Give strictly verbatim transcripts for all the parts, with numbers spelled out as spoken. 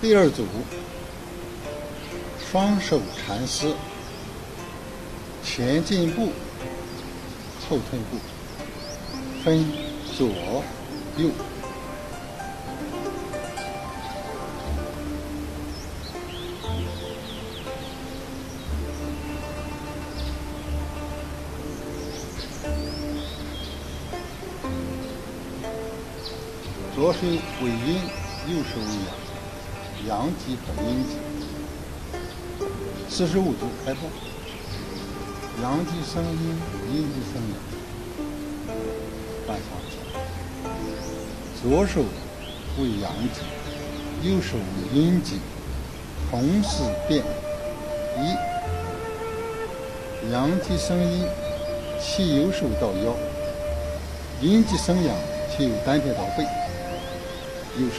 第二组，双手缠丝，前进步，后退步，分左右。左手为阴，右手为阳，阳极和阴极。四十五组开步，阳极生阴，阴极生阳，换上去。左手为阳极，右手为阴极，同时变。一，阳极生阴，其右手到腰；阴极生阳，其由丹田到背。右手。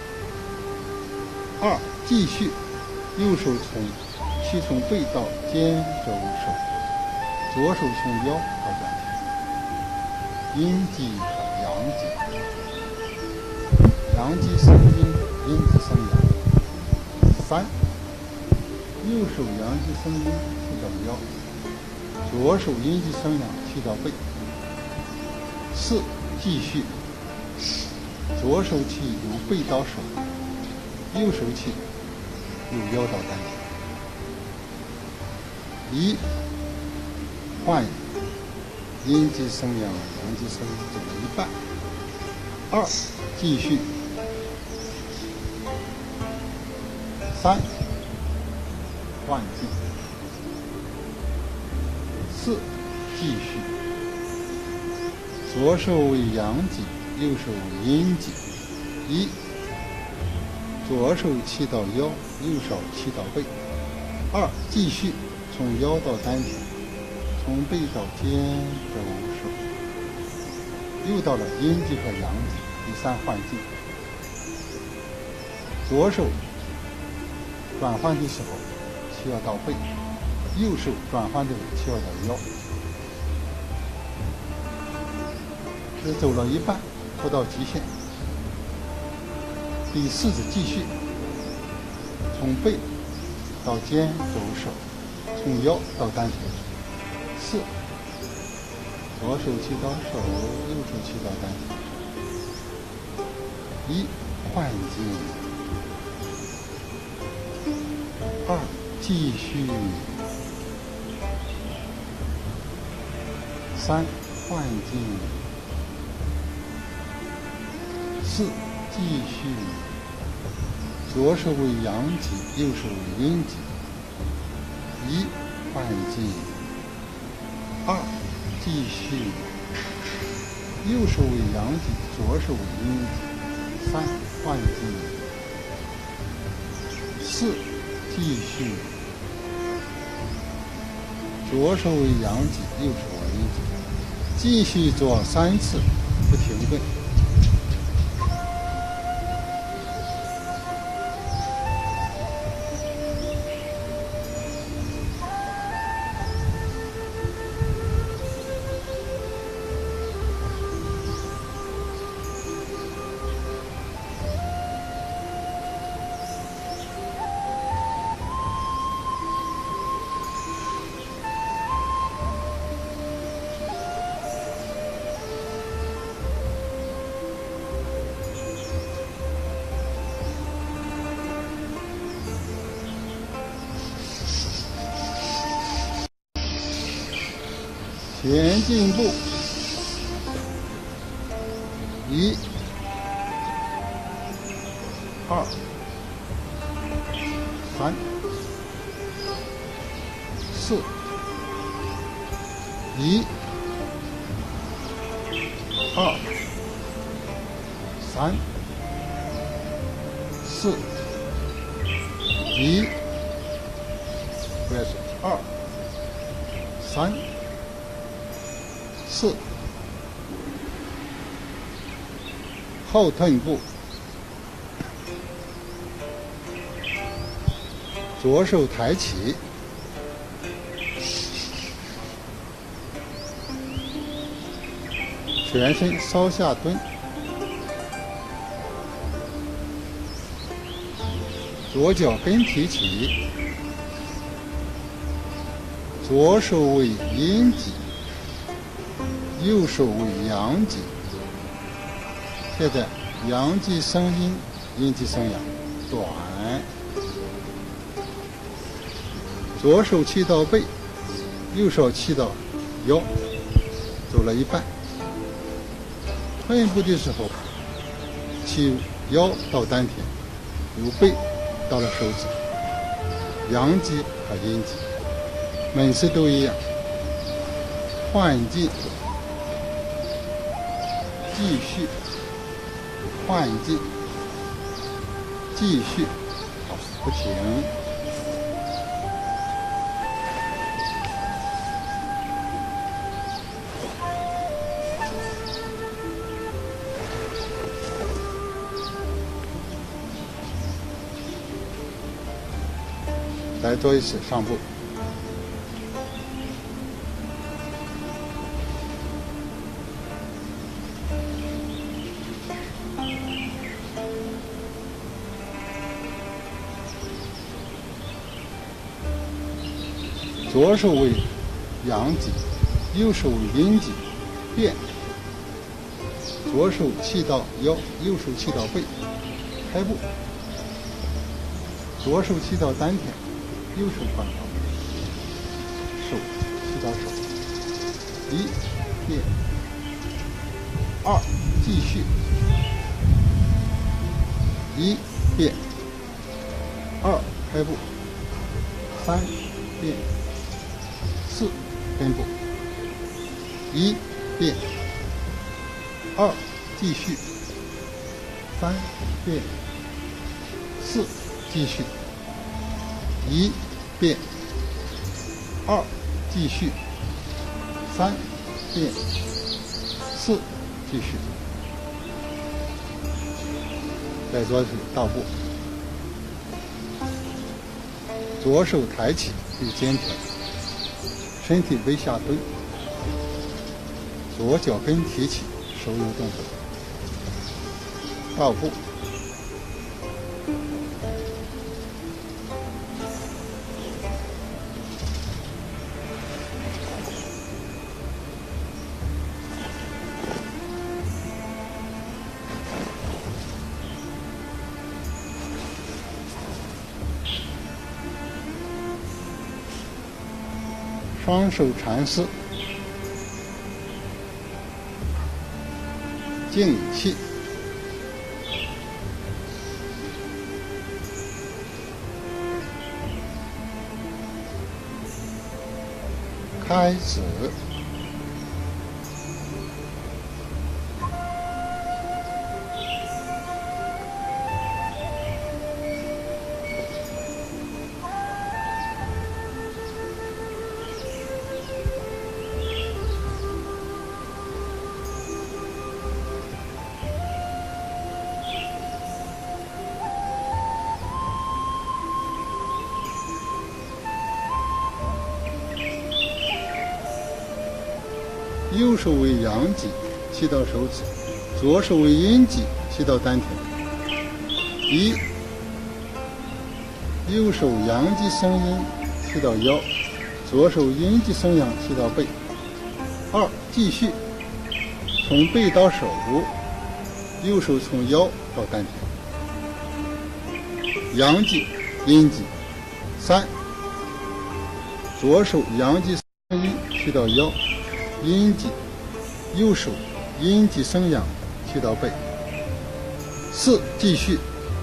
二，继续，右手从其从背到肩肘手，左手从腰到丹田，阴极和阳极，阳极生阴，阴极生阳。三，右手阳极生阴，去到腰；左手阴极生阳，去到背。四，继续。左手气由背到手，右手气由腰到丹田。一，换阴极生阳，阳极生阴，走了一半。二，继续。三，换劲。四，继续。左手为阳极，右手为阴极。一，左手气到腰，右手气到背。二，继续从腰到丹田，从背到肩肘手，又到了阴极和阳极。第三，换劲。左手转换的时候气要到背，右手转换的时候气要到腰。是走了一半，不到极限。第四组继续，从背到肩肘手，从腰到丹田。四，左手气到手，右手气到丹田。一，换劲。二，继续。三，换劲。四，继续。左手为阳极，右手为阴极。一，换劲。二，继续。右手为阳极，左手为阴极。三，换劲。四，继续。左手为阳极，右手为阴极。继续做三次，不停顿。前进步，一、二、三、四，一、二、三、四，一，不要说二、三。四，后退步，左手抬起，全身稍下蹲， 左脚跟提起，左手为阴极，右手为阳极。现在阳极生阴，阴极生阳，转。左手气到背，右手气到腰，走了一半。臀部的时候，气腰到丹田，由背到了手指，阳极和阴极，门式都一样。换劲，继续，换劲，继续，不停。来做一次上步，左手为阳极，右手为阴极，变。左手气到腰，右手气到背，开步。左手气到丹田，右手放到手，气到手。一变，二继续，一变，二开步，三变，四跟步，一变，二继续，三变，四继续，一变，二继续，三变，四继续。再做倒步，左手抬起对肩胛，身体微下蹲，左脚跟提起，手有动作。倒步，双手缠丝，静气，开始。右手为阳极，气到手指；左手为阴极，气到丹田。一，右手阳极生阴，气到腰；左手阴极生阳，气到背。二，继续，从背到手，右手从腰到丹田。阳极、阴极。三，左手阳极生阴，气到腰。阴极，右手阴极生阳，气到背。四，继续，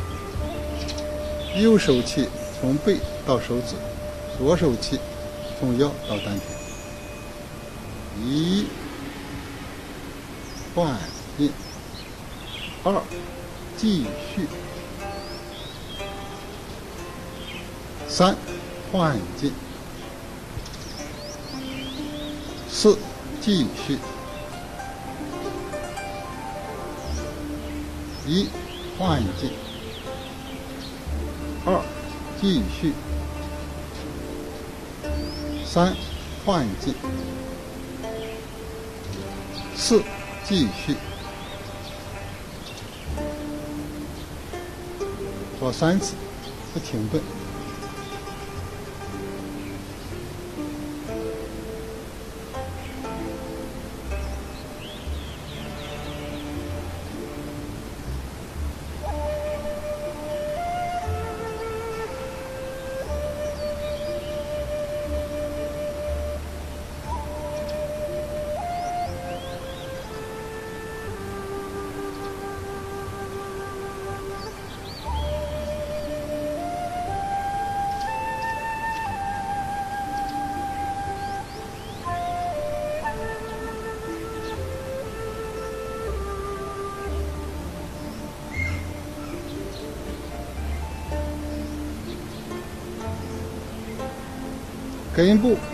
右手气从背到手指，左手气从腰到丹田。一，换劲；二，继续；三，换劲；四。继续，一换劲，二继续，三换劲，四继续，做三次， 不停顿。根部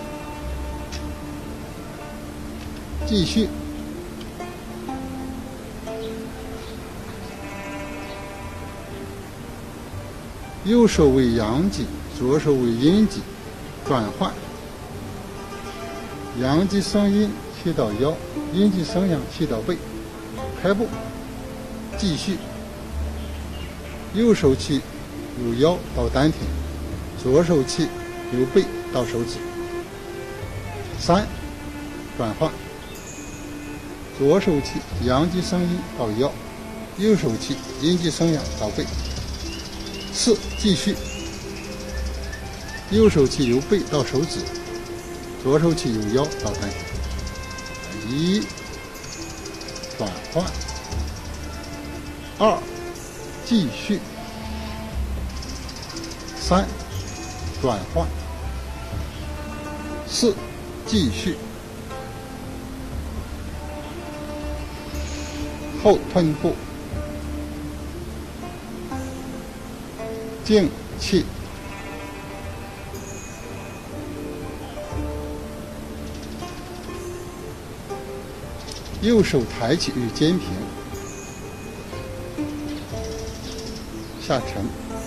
继续，右手为阳极，左手为阴极，转换。阳极升阴去到腰，阴极升阳去到背。开步，继续。右手气由腰到丹田，左手气由背到手指。三，转换。左手气阳极升阴到腰，右手气阴极升阳到背。四，继续。右手气由背到手指，左手气由腰到丹田。一，转换。二，继续。三，转换。四，继续。后吞步，静气。右手抬起与肩平，下沉。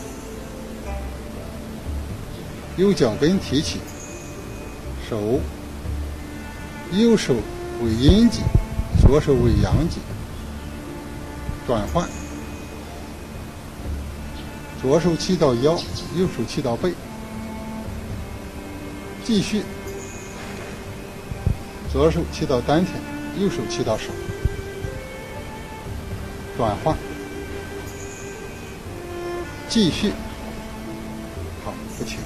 右脚跟提起，手，右手为阴极，左手为阳极。转换，左手气到腰，右手气到背。继续，左手气到丹田，右手气到手。转换，继续，好，不停。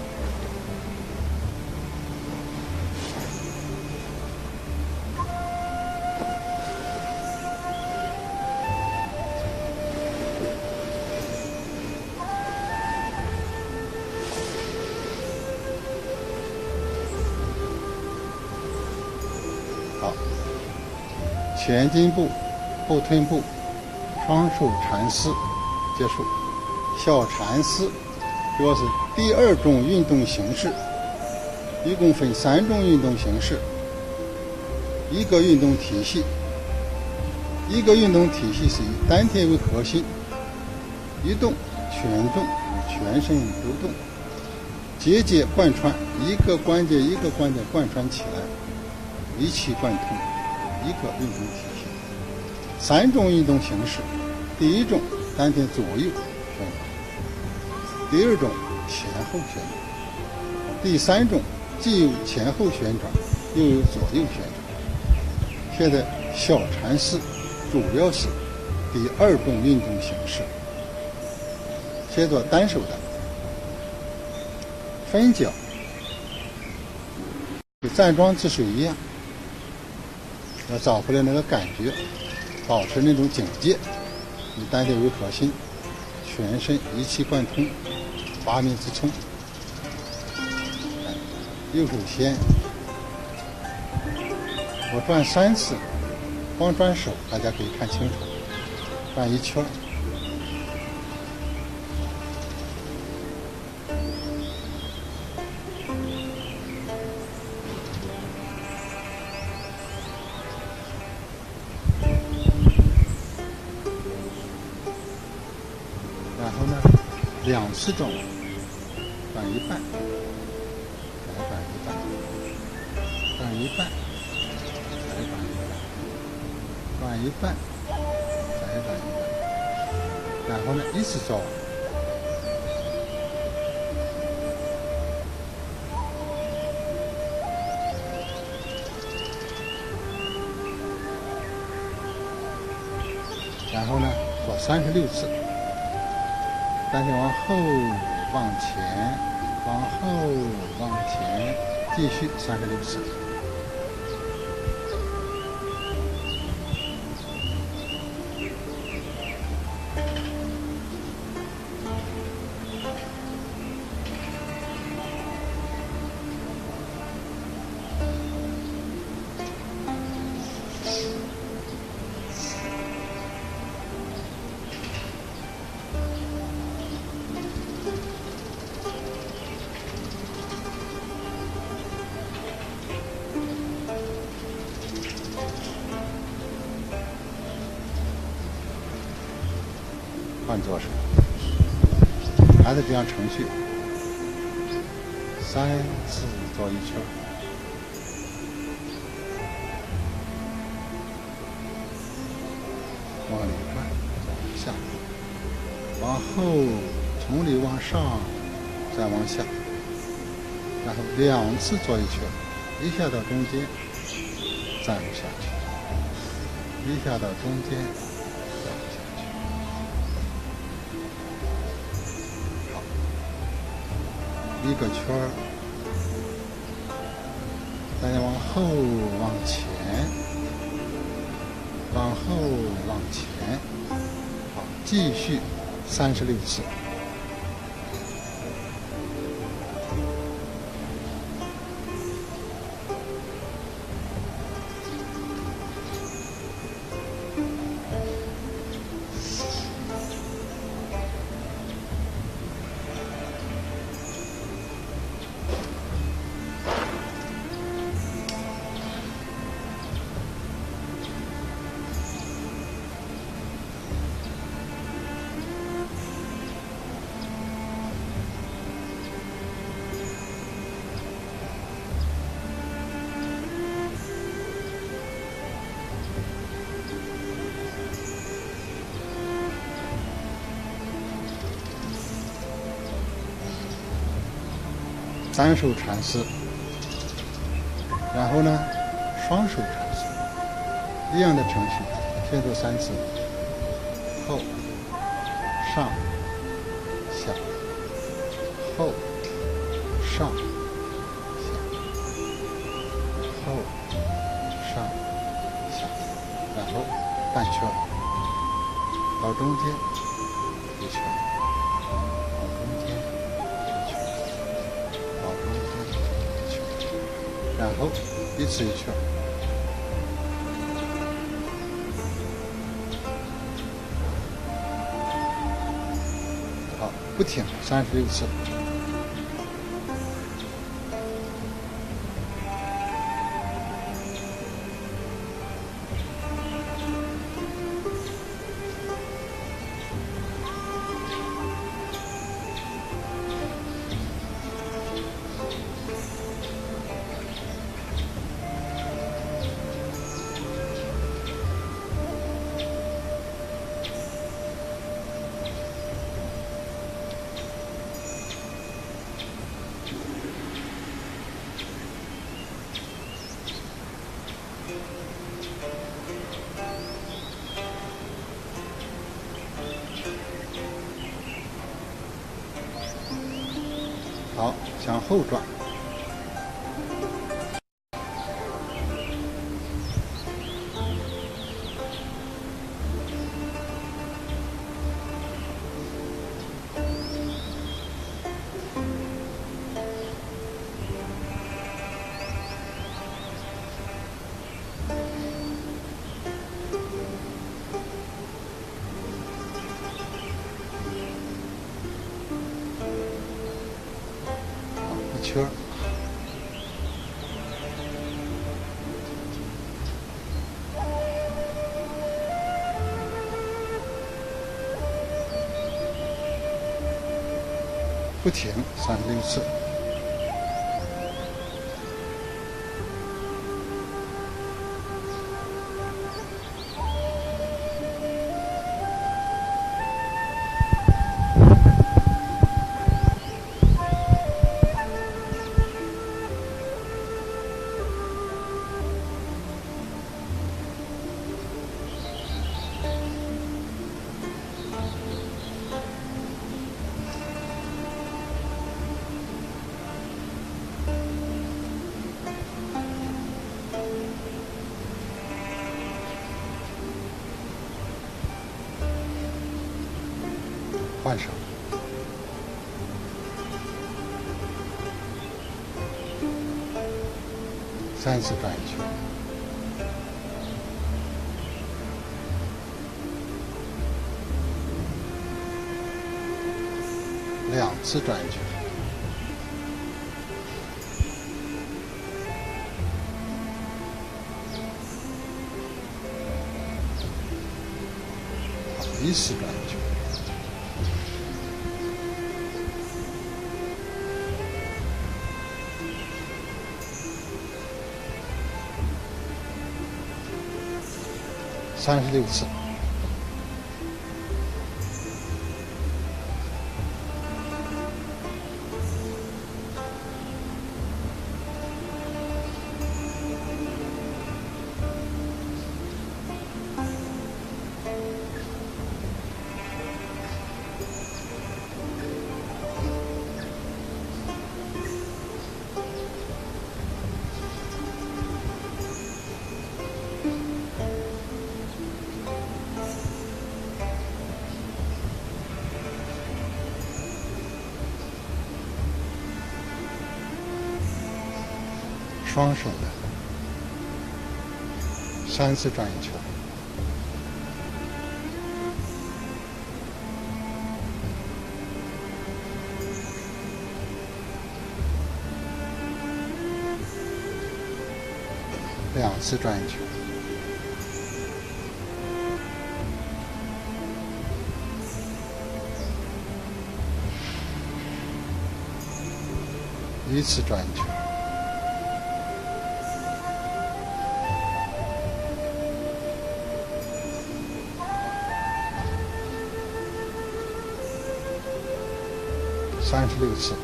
好，前进步，后退步，双手缠丝，结束。小缠丝主要是第二种运动形式，一共分三种运动形式，一个运动体系。一个运动体系是以丹田为核心，一动全动，全身流动，节节贯穿，一个关节一个关节贯穿起来，一气贯通，一个运动体系。三种运动形式，第一种丹田左右旋转，第二种前后旋转，第三种既有前后旋转，又有左右旋转。现在小缠丝主要是第二种运动形式。先做单手的分脚，跟站桩姿势一样，要找回来那个感觉，保持那种警戒，以丹田为核心，全身一气贯通，八面支撑。右手先，我转三次，光转手大家可以看清楚，转一圈。然后呢，两次转，转一半，再转一半，转一半，再转一半，转一半，再转一半。然后呢，一直转， 三十六次。大家往后往前，往后往前，继续三十六次。换左手，还是这样程序，三次做一圈，往里转，往下，往后，从里往上，再往下，然后两次做一圈，一下到中间，再入下去，一下到中间。一个圈儿，大家往后往前，往后往前，好，继续三十六次。单手禅师，然后呢，双手禅师，一样的程序，先做三次，后、上、下，后、上、下，后、上、下，然后半圈到中间一圈。然后一次一圈，好，不停，三十六次。好，向后转，圈儿，不停，三十六次。 换手，三次转一圈，两次转一圈，一次转一圈，三十六次。双手的三次转一圈，两次转一圈，一次转一圈。三十六次，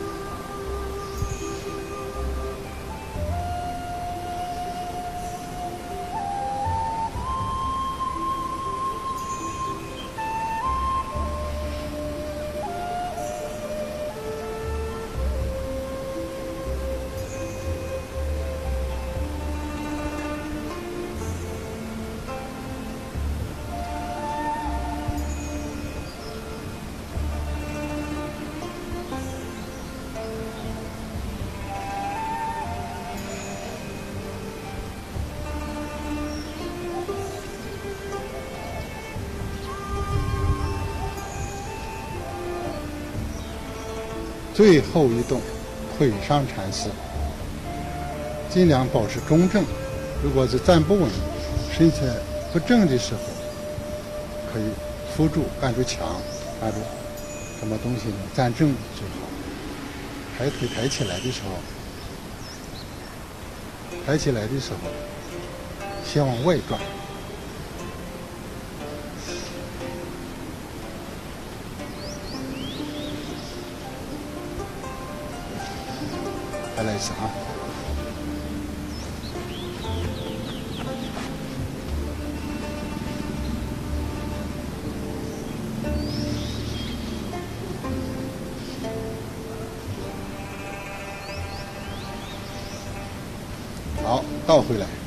最后一动，腿上禅式，尽量保持中正。如果是站不稳、身材不正的时候，可以扶住，按住墙，按住什么东西能站正最好。抬腿抬起来的时候，抬起来的时候，先往外转。再来一次啊！好，倒回来。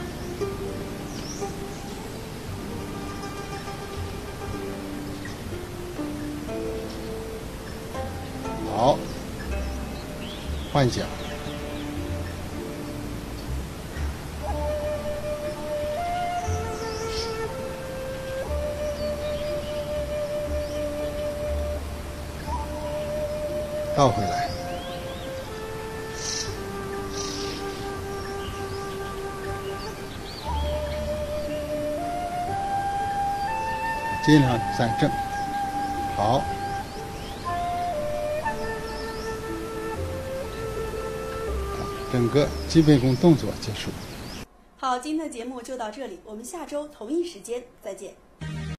好，换脚。倒回来，尽量站正。好，整个基本功动作结束。 好，今天的节目就到这里，我们下周同一时间再见。